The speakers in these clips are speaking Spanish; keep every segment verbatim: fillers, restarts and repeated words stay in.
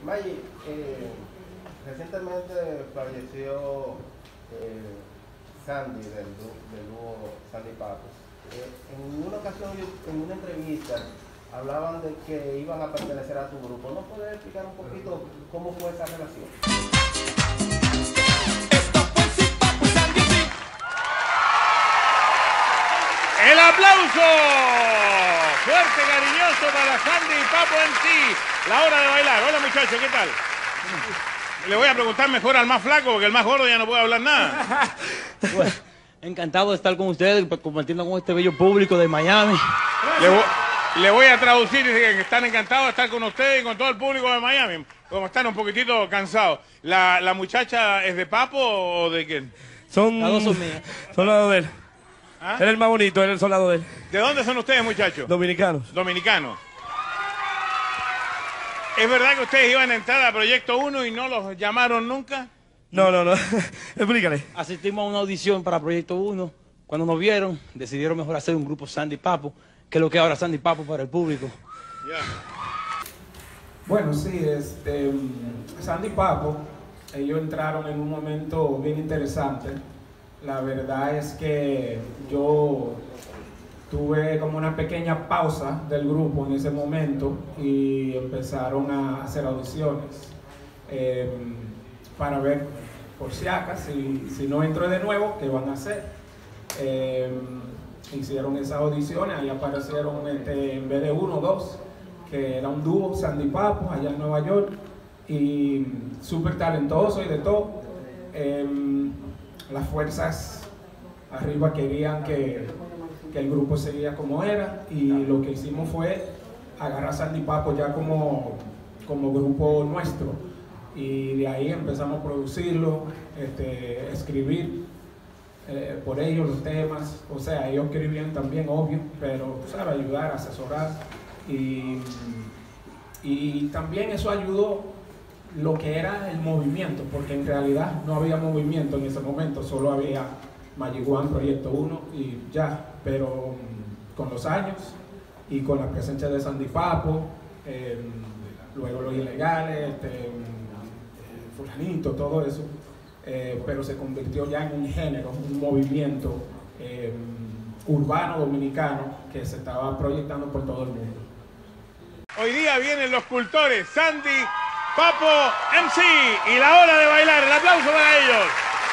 Maggi, eh, recientemente falleció eh, Sandy del, del dúo Sandy Papo. Eh, en una ocasión, en una entrevista, hablaban de que iban a pertenecer a tu grupo. ¿No puedes explicar un poquito cómo fue esa relación? El aplauso fuerte, cariñoso para Sandy Papo M C. La hora de bailar. Hola muchachos, ¿qué tal? Le voy a preguntar mejor al más flaco, porque el más gordo ya no puede hablar nada. Bueno, encantado de estar con ustedes, compartiendo con este bello público de Miami. Le voy, le voy a traducir, dice que están encantados de estar con ustedes y con todo el público de Miami. Como están un poquitito cansados. ¿La, la muchacha es de Papo o de quién? Son, Las dos son mías. Son los de él. ¿Ah? Él es el más bonito, él es el soldado de él. ¿De dónde son ustedes, muchachos? Dominicanos. Dominicanos. ¿Es verdad que ustedes iban a entrar a Proyecto uno y no los llamaron nunca? No, no, no. Explícale. Asistimos a una audición para Proyecto uno. Cuando nos vieron, decidieron mejor hacer un grupo Sandy Papo, que es lo que ahora Sandy Papo para el público. Yeah. Bueno, sí, este, Sandy Papo, ellos entraron en un momento bien interesante. La verdad es que yo tuve como una pequeña pausa del grupo en ese momento y empezaron a hacer audiciones eh, para ver, por si acaso, si, si no entro de nuevo, ¿qué van a hacer? Eh, hicieron esas audiciones, ahí aparecieron este, en vez de uno o dos, que era un dúo, Sandy Papo, allá en Nueva York, y súper talentoso y de todo. Eh, las fuerzas arriba querían que, que el grupo seguía como era, y lo que hicimos fue agarrar a Sandy Papo ya como, como grupo nuestro, y de ahí empezamos a producirlo, este, escribir eh, por ellos los temas. O sea, ellos escribían también, obvio, pero sabes, ayudar, asesorar, y, y también eso ayudó lo que era el movimiento, porque en realidad no había movimiento en ese momento, solo había Magic One, Proyecto uno y ya. Pero con los años y con la presencia de Sandy Papo, eh, luego los ilegales, este, fulanito, todo eso, eh, pero se convirtió ya en un género, un movimiento eh, urbano dominicano que se estaba proyectando por todo el mundo. Hoy día vienen los cultores, Sandy Papo M C, y la hora de bailar. El aplauso para ellos.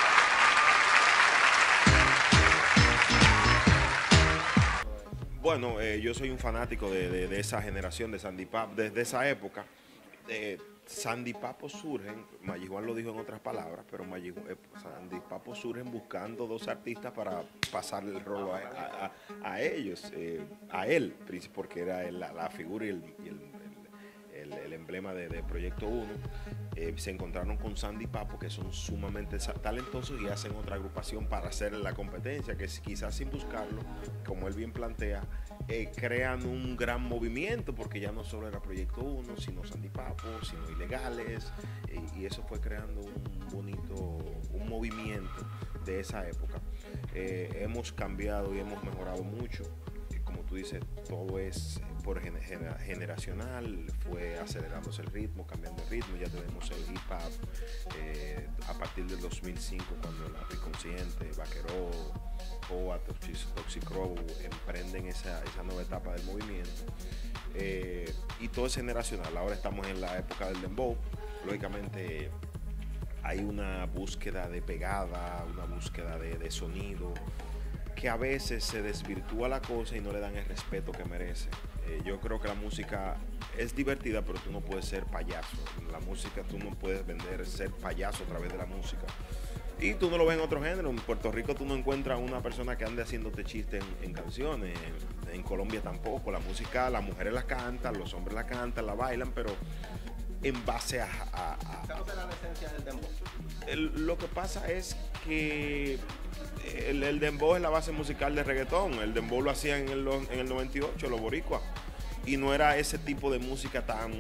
Bueno, eh, yo soy un fanático de, de, de esa generación de Sandy Papo, desde esa época. Eh, Sandy Papo surgen, Magic One lo dijo en otras palabras, pero Magic, eh, Sandy Papo surgen buscando dos artistas para pasar el rol a, a, a ellos, eh, a él, porque era el, la, la figura y el, y el El, el emblema de, de Proyecto uno. Eh, se encontraron con Sandy Papo, que son sumamente talentosos, y hacen otra agrupación para hacer la competencia, que quizás sin buscarlo, como él bien plantea, eh, crean un gran movimiento, porque ya no solo era Proyecto uno, sino Sandy Papo, sino Ilegales, eh, y eso fue creando un bonito, un movimiento de esa época. Eh, hemos cambiado y hemos mejorado mucho. Como tú dices, todo es por generacional, fue acelerándose el ritmo, cambiando el ritmo. Ya tenemos el hip hop eh, a partir del dos mil cinco, cuando el Lápiz Consciente, Vaqueró, Oa, Toxic Crow emprenden esa, esa nueva etapa del movimiento. Eh, y todo es generacional. Ahora estamos en la época del dembow. Lógicamente hay una búsqueda de pegada, una búsqueda de, de sonido, que a veces se desvirtúa la cosa y no le dan el respeto que merece. Eh, yo creo que la música es divertida, pero tú no puedes ser payaso. La música, tú no puedes vender ser payaso a través de la música. Y tú no lo ves en otro género. En Puerto Rico tú no encuentras una persona que ande haciéndote chistes en, en canciones. En, en Colombia tampoco. La música, las mujeres la cantan, los hombres la cantan, la bailan, pero en base a... a, a ¿Cuál será la esencia del dembow? El, lo que pasa es que el, el dembow es la base musical del reggaetón. El dembow lo hacían en el, en el noventa y ocho, los boricuas. Y no era ese tipo de música tan,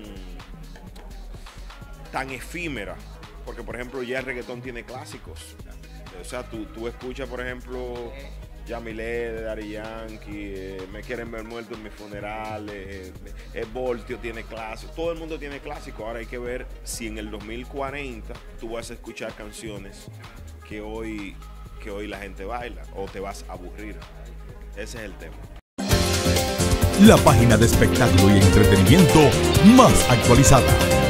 tan efímera. Porque, por ejemplo, ya el reggaetón tiene clásicos. O sea, tú, tú escuchas, por ejemplo, Yamilé de Daddy Yankee, eh, Me Quieren Ver Muerto en mis funerales, eh, eh, Voltio tiene clásicos, todo el mundo tiene clásicos. Ahora hay que ver si en el dos mil cuarenta tú vas a escuchar canciones que hoy, que hoy la gente baila o te vas a aburrir. Ese es el tema. La página de espectáculo y entretenimiento más actualizada.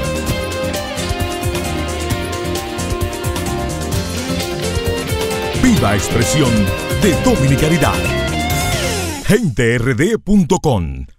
Viva expresión de dominicanidad. gente r d punto com